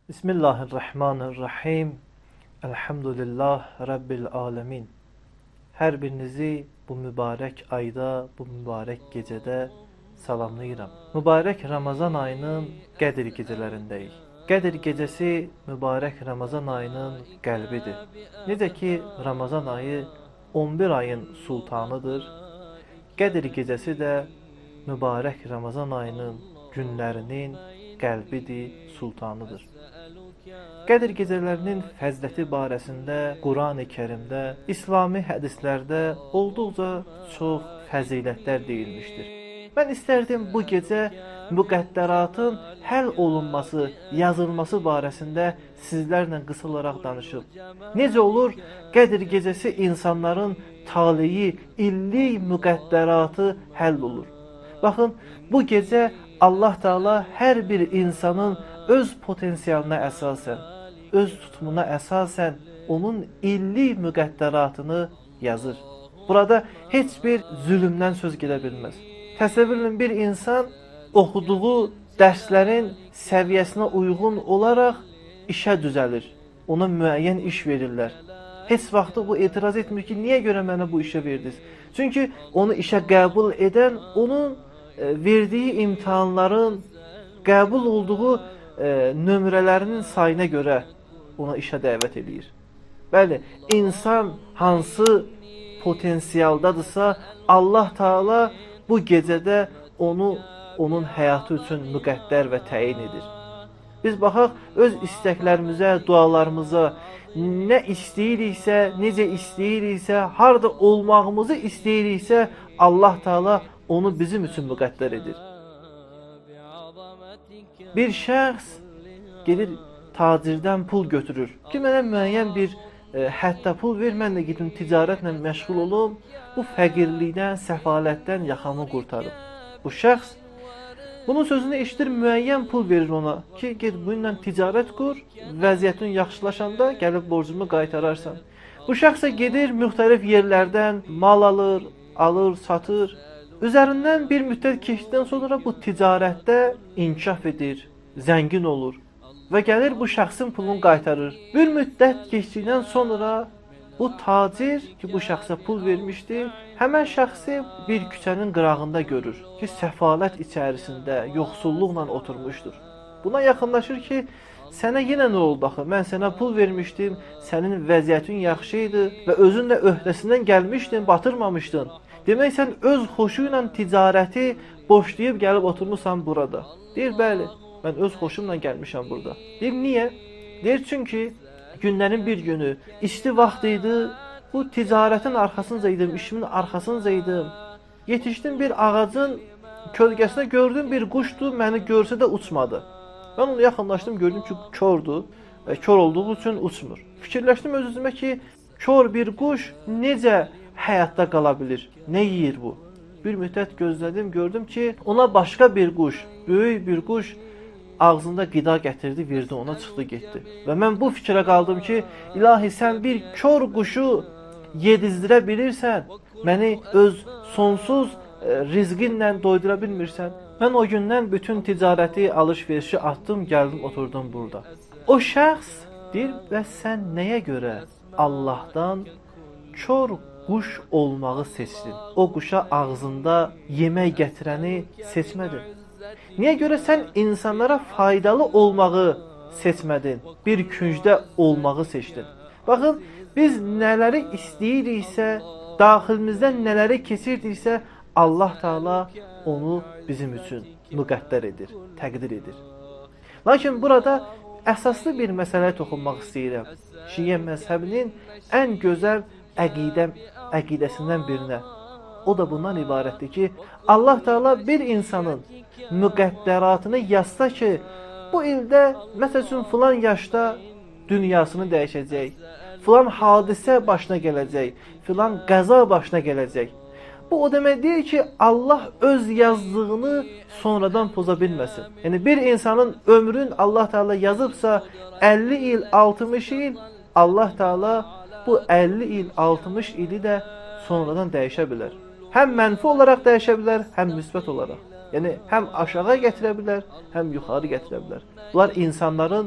Bismillahirrahmanirrahim. Elhamdülillah Rabbil alemin. Hər birinizi bu mübarək ayda, bu mübarək gecədə salamlayıram. Mübarək Ramazan ayının Qədir gecələrindəyik. Qədir gecəsi mübarək Ramazan ayının qəlbidir. Necə ki, Ramazan ayı 11 ayın sultanıdır. Qədir gecəsi də mübarək Ramazan ayının günlərinin qəlbidir, sultanıdır. Qədir gecələrinin fəziləti barəsində Qurani Kərimdə, İslami hədislərdə olduqca çox fəzilətlər deyilmişdir. Mən istərdim bu gecə müqəddəratın həll olunması, yazılması barəsində sizlərlə qısa olaraq danışıb. Necə olur, Qədir gecəsi insanların taleyi, illik müqəddəratı həll olur. Baxın, bu gecə Allah Teala hər bir insanın öz potensialına əsasən, öz tutumuna əsasən onun illik müqəddəratını yazır. Burada heç bir zülmdən söz gedə bilməz. Təsəvvür edin, bir insan oxuduğu dərslərin səviyyəsinə uyğun olaraq işə düzəlir. Ona müəyyən iş verirlər. Heç vaxtı bu etiraz etmir ki, niyə görə mənə bu işə verdiniz? Çünki onu işə qəbul edən onun verdiyi imtahanların qəbul olduğu nömrələrinin sayına görə ona işə dəvət edir. Bəli, insan hansı potensialdadırsa, Allah Teala bu gecədə onu onun həyatı üçün müqəddər və təyin edir. Biz baxaq öz istəklərimizə, dualarımıza, nə istəyiriksə, necə istəyiriksə, harda olmağımızı istəyiriksə, Allah Teala onu bizim üçün müqəddər edir. Bir şəxs gedir tacirdən pul götürür ki, mənə müəyyən bir hətta pul ver, mən də gedim ticarətlə məşğul olum, bu fəqirlikdən, səfalətdən yaxamı qurtarım. Bu şəxs bunun sözünü eşidir, müəyyən pul verir ona ki, get bununla ticarət qur, vəziyyətin yaxşılaşanda gəlib borcumu qaytararsan. Bu şəxsə gedir, müxtəlif yerlərdən mal alır, satır. Üzərindən bir müddət keçdikdən sonra bu ticarətdə inkişaf edir, zəngin olur və gəlir bu şəxsin pulunu qaytarır. Bir müddət keçdikdən sonra bu tacir ki, bu şəxsə pul vermişdi, həmən şəxsi bir küçənin qırağında görür ki, səfalət içərisində, yoxsulluqla oturmuşdur. Buna yaxınlaşır ki, sənə yenə nə oldu axı? Mən sənə pul vermişdim, sənin vəziyyətin yaxşı idi və özün də öhdəsindən gəlmişdin, batırmamışdın. Demək, sən öz xoşu ilə ticarəti boşlayıb gəlib oturmuşsan burada. Deyir, bəli, mən öz xoşumla gəlmişəm burada. Deyir, niyə? Deyir, çünki günlərin bir günü, isti vaxt idi, bu ticarətin arxasınca idim, işimin arxasınca idim. Yetişdim bir ağacın kölgəsində, gördüm bir quşdur, məni görsə də uçmadı. Mən onu yaxınlaşdım, gördüm ki, kördür və kör olduğu üçün uçmur. Fikirləşdim öz-özümə ki, kör bir quş necə həyatda qala bilir? Nə yeyir bu? Bir müddət gözlədim, gördüm ki, ona başqa bir quş, böyük bir quş ağzında qida gətirdi, verdi ona, çıxdı, getdi. Və mən bu fikrə qaldım ki, ilahi, sən bir kör quşu yedizdirə bilirsən, məni öz sonsuz rizqinlə doydura bilmirsən. Mən o gündən bütün ticarəti, alış-verişi atdım, gəldim, oturdum burada. O şəxs deyir, və sən nəyə görə Allahdan kör quş olmağı seçdin? O quşa ağzında yemək gətirəni seçmədin. Niyə görə sən insanlara faydalı olmağı seçmədin? Bir küncdə olmağı seçdin. Baxın, biz nələri istəyiriksə, daxilimizdən nələri keçirdiksə, Allah Teala onu bizim üçün müqəddər edir, təqdir edir. Lakin burada əsaslı bir məsələ toxunmaq istəyirəm. Şiə məzhəbinin ən gözəl əqidəsindən birinə. O da bundan ibarətdir ki, Allah Teala bir insanın müqəddəratını yazsa ki, bu ildə, məsəl üçün, filan yaşda dünyasını dəyişəcək, filan hadisə başına gələcək, filan qəza başına gələcək. Bu o demək deyil ki, Allah öz yazdığını sonradan poza bilməsin. Yəni, bir insanın ömrün Allah Teala yazıbsa 50 il, 60 il, Allah Teala bu 50 il, 60 ili də sonradan dəyişə bilər. Həm mənfi olaraq dəyişə bilər, həm müsbət olaraq. Yəni, həm aşağı gətirə bilər, həm yuxarı gətirə bilər. Bunlar insanların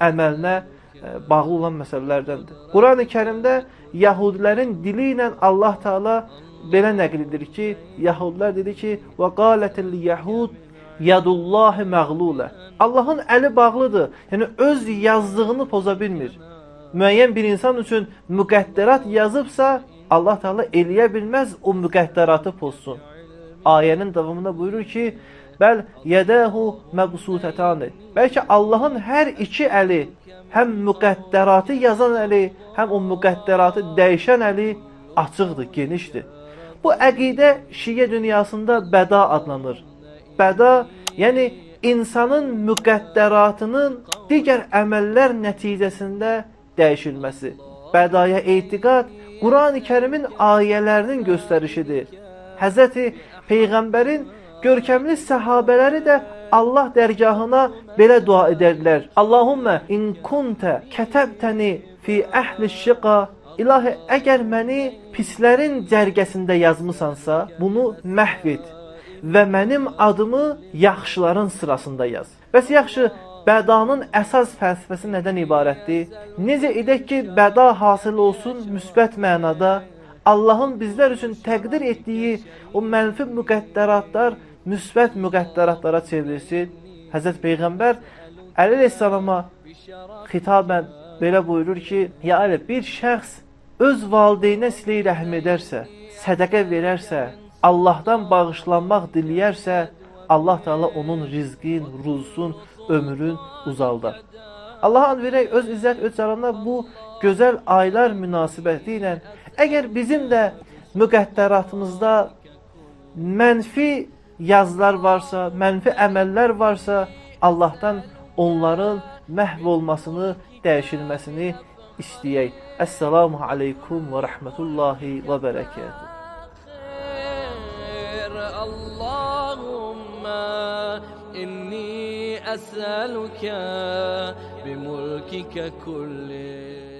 əməlinə bağlı olan məsələlərdəndir. Qurani Kərimdə Yahudilərin dili ilə Allah Taala belə nəql edir ki, Yahudilər dedi ki: "Və qalatil yahud yadullahi məğlulə." Allahın əli bağlıdır. Yəni öz yazdığını poza bilmir. Müəyyən bir insan üçün müqəddərat yazıbsa, Allah Taala eləyə bilməz o müqəddəratı pozsun. Ayənin davamında buyurur ki: "Bəl yədəhu məbsutətani." Bəlkə Allahın hər iki əli, həm müqəddəratı yazan əli, həm o müqəddəratı dəyişən əli açıqdır, genişdir. Bu əqidə Şiə dünyasında bəda adlanır. Bəda, yəni insanın müqəddəratının digər əməllər nəticəsində dəyişilməsi. Bədaya etiqad Qurani Kərimin ayələrinin göstərişidir. Həzrəti Peyğəmbərin görkəmli səhabələri də Allah dərgahına belə dua edərdilər: "Allahummə in kunte kətəbtəni fi əhli şiqa." İlahi, əgər məni pislərin cərgəsində yazmısansa, bunu məhv et və mənim adımı yaxşıların sırasında yaz. Bəs yaxşı, bədanın əsas fəlsəfəsi nədən ibarətdir? Necə edək ki, bəda hasil olsun müsbət mənada? Allahın bizlər üçün təqdir etdiyi o mənfi müqəddəratlar müsbət müqəddəratlara çevrilsin. Həzrət Peyğəmbər əleyhissalama xitabən belə buyurur ki: "Ya Əli, bir şəxs öz valideynə silə rəhm edərsə, sədəqə verərsə, Allahdan bağışlanmaq diləyərsə, Allah Taala onun rizqin, ruzsun, ömrün uzaldar." Allaha and verək, öz izzət, öz cəlalına bu gözəl aylar münasibəti ilə əgər bizim də müqəddəratımızda mənfi yazılar varsa, mənfi əməllər varsa, Allahdan onların məhv olmasını, dəyişilməsini istəyək. Əssalamu aleykum və rəhmətullahi və bərəkətuhu. Allahumma inni əsəluka bimulkika kulli.